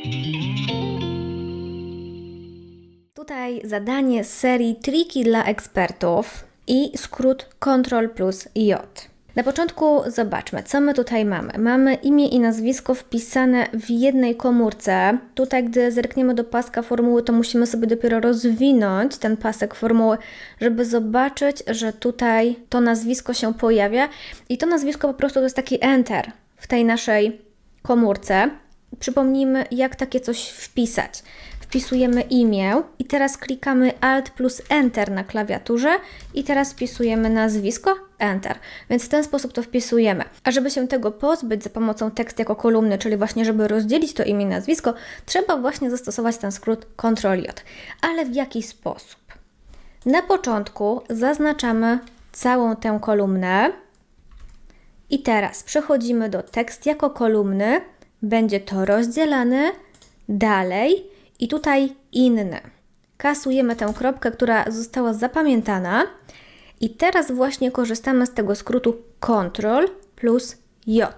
Tutaj zadanie z serii Triki dla ekspertów i skrót Ctrl+J. Na początku zobaczmy, co my tutaj mamy. Mamy imię i nazwisko wpisane w jednej komórce. Tutaj, gdy zerkniemy do paska formuły, to musimy sobie dopiero rozwinąć ten pasek formuły, żeby zobaczyć, że tutaj to nazwisko się pojawia. I to nazwisko po prostu to jest taki Enter w tej naszej komórce. Przypomnijmy, jak takie coś wpisać. Wpisujemy imię i teraz klikamy Alt plus Enter na klawiaturze i teraz wpisujemy nazwisko, Enter. Więc w ten sposób to wpisujemy. A żeby się tego pozbyć za pomocą tekst jako kolumny, czyli właśnie żeby rozdzielić to imię i nazwisko, trzeba właśnie zastosować ten skrót Ctrl+J. Ale w jaki sposób? Na początku zaznaczamy całą tę kolumnę i teraz przechodzimy do tekst jako kolumny, będzie to rozdzielane, dalej i tutaj inny. Kasujemy tę kropkę, która została zapamiętana i teraz właśnie korzystamy z tego skrótu Ctrl+J.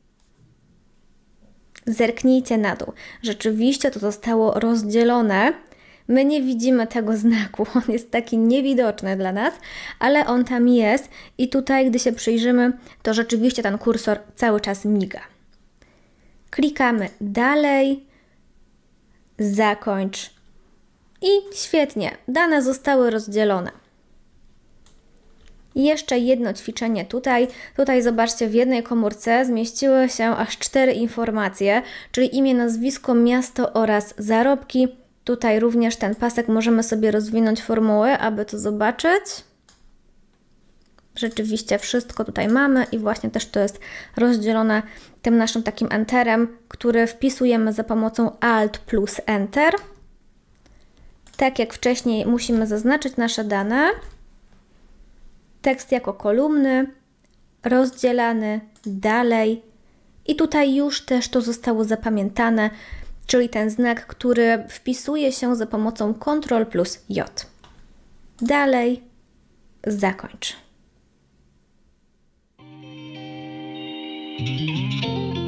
Zerknijcie na dół. Rzeczywiście to zostało rozdzielone. My nie widzimy tego znaku, on jest taki niewidoczny dla nas, ale on tam jest i tutaj, gdy się przyjrzymy, to rzeczywiście ten kursor cały czas miga. Klikamy dalej, zakończ i świetnie, dane zostały rozdzielone. Jeszcze jedno ćwiczenie tutaj. Tutaj zobaczcie, w jednej komórce zmieściły się aż 4 informacje, czyli imię, nazwisko, miasto oraz zarobki. Tutaj również ten pasek możemy sobie rozwinąć formuły, aby to zobaczyć. Rzeczywiście wszystko tutaj mamy i właśnie też to jest rozdzielone tym naszym takim Enterem, który wpisujemy za pomocą Alt plus Enter. Tak jak wcześniej musimy zaznaczyć nasze dane. Tekst jako kolumny, rozdzielany, dalej i tutaj już też to zostało zapamiętane, czyli ten znak, który wpisuje się za pomocą Ctrl+J. Dalej, zakończ.